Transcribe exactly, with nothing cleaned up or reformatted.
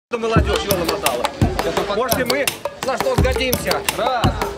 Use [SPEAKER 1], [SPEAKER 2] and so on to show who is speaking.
[SPEAKER 1] Молодежь его намотала. Может, и мы на что сгодимся. Раз.